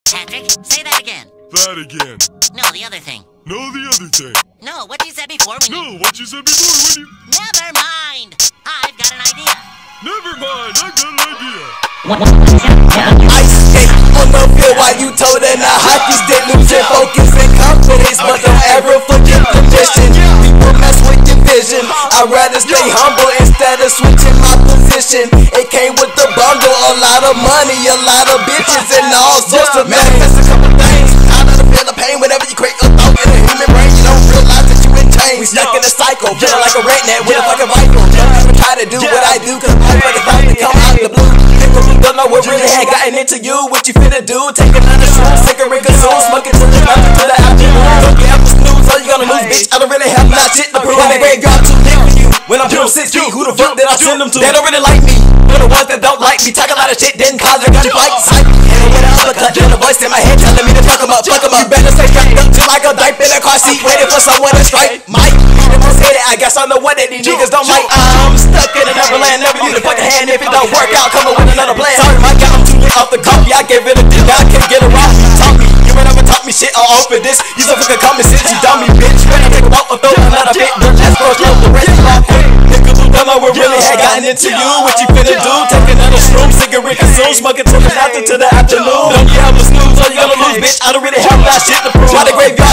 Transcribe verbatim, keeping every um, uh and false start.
Patrick, say that again. That again. No, the other thing. No, the other thing. No, what you said before when No, you... what you said before when you... Never mind. I've got an idea. Never mind, I got an idea. Ice skate on the field while you told her now hockey stick, losing focus and confidence, but don't ever forget the mission. People mess with your vision. I'd rather stay humble instead of switching my position. It came with the bundle, a lot of money, a lot of bitches, and all sorts of manifest a couple things. How to feel the pain whenever you create a thought in a human brain. You don't realize that you in chains. We stuck in a cycle, feeling like a redneck with a fucking rifle. Don't ever try to do what I do, cause I'm fucking about to come out the blue. Don't know what really had gotten into you. What you finna do? Take another shroom, cigarette consume, smoke it till it's nothing to the afternoon. Don't you ever snooze, all you gonna lose, bitch. I don't really have not shit to prove. The graveyard too near you. When I'm doing six feet, who the fuck did I send them to? They don't really like me. They're the ones that don't like me. Talk a lot of shit, then cause I got you like psych. And with an uppercut, then a voice in my head telling me to fuck 'em up, fuck 'em up. You better stay strapped up just like a dyke in a car seat, waiting for someone to strike. Mike, the most hated, I guess I know what that these niggas don't like. I'm stuck in a neverland, never need a fucking hand if it don't work out. Coming with another plan. Sorry, Mike, I'm too lit off the coffee. I gave it a dip, now I can't get around. Taught me, you ain't never taught me shit all over this. You so fucking common sense, you dummy bitch. Ready to take a walk or throw another bit. The last girl slow, the rest of my quick. Niggas who don't know what really had gotten into you. What you finna do? Take another shroom, cigarette consume, smoke it till the after to the afternoon. Don't you ever snooze, all you gonna lose, bitch. I don't really have that shit to prove. Try the graveyard.